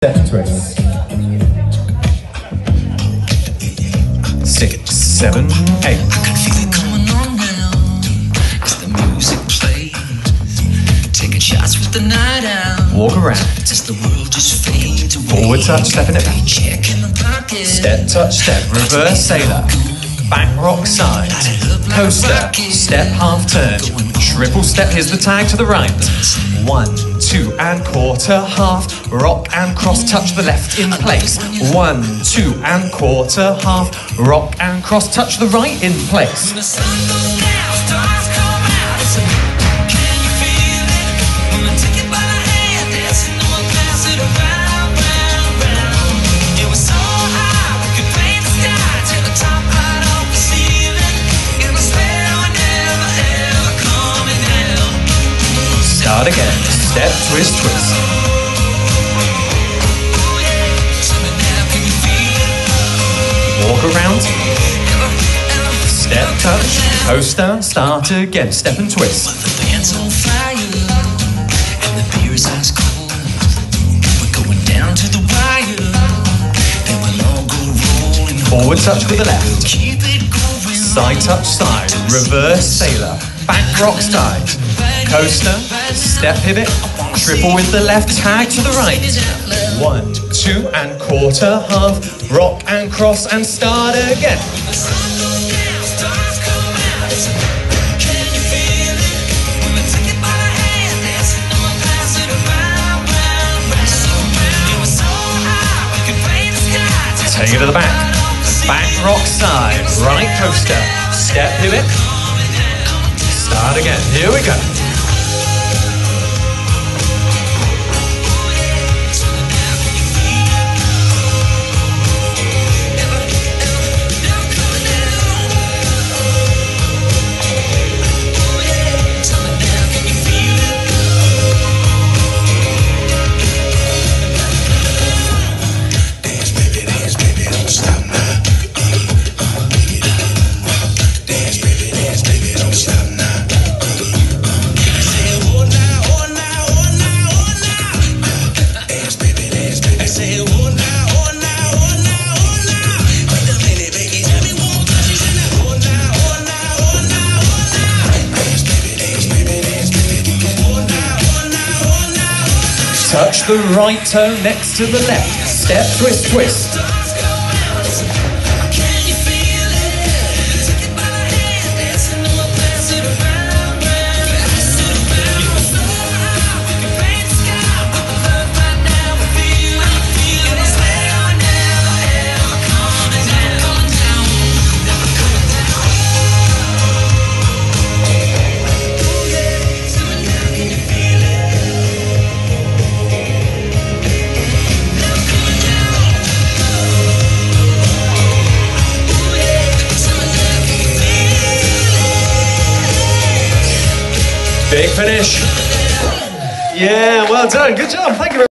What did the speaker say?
Step twist. 6, 7, 8. I can feel it coming on now as the music plays. Taking shots with the night out. Walk around. Does the world just fade away? Forward touch, step in it back. Check in the pocket. Step, touch, step, reverse sailor. Back rock side. Coaster, step half turn. Triple step, here's the tag to the right. 1, 2 and quarter, half. Rock and cross, touch the left in place. 1, 2 and quarter, half. Rock and cross, touch the right in place. When the sun goes down, stars come out. It's a, can you feel it? When we take it by the hand, dancing on the pass it around, round, round. It was so high, we could paint the sky till the top right off the ceiling. And I swear we're never ever coming down. Start again. Step, twist, twist. Walk around. Step, touch, coaster, start again. Step and twist. The band's on fire and the beer is ice cold. We're going down to the wire. Then we'll all go rolling. Forward touch with the left. Keep it going. Side touch, side. Reverse sailor. Back rock side. Coaster, step pivot. Triple with the left, tag to the right. 1, 2 and quarter, half. Rock and cross and start again. Take it to the back. Back rock side. Right coaster. Step pivot. Start again. Here we go. Touch the right toe next to the left. Step, twist, twist. Big finish. Yeah, well done. Good job. Thank you very much.